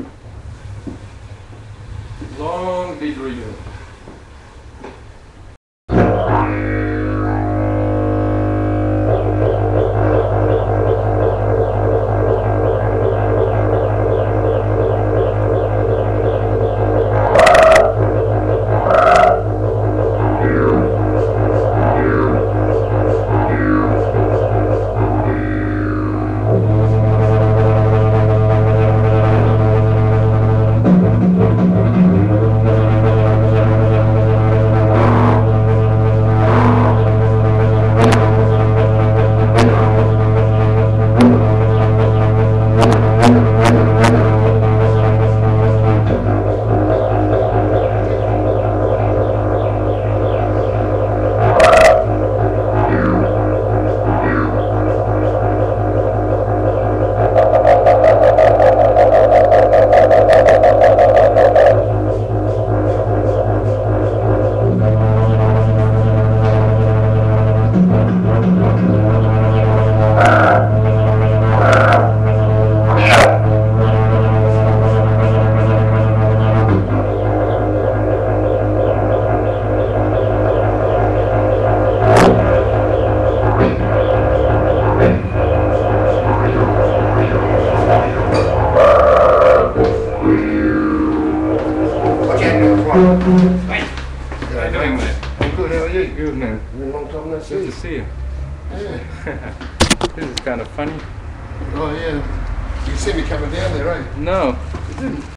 Long didgeridoo. Hey, how are you doing, mate? I'm good, how are you? Good, man. Been a long time no see. Good to see you. Yeah. This is kind of funny. Oh yeah. You see me coming down there, eh? No, you didn't.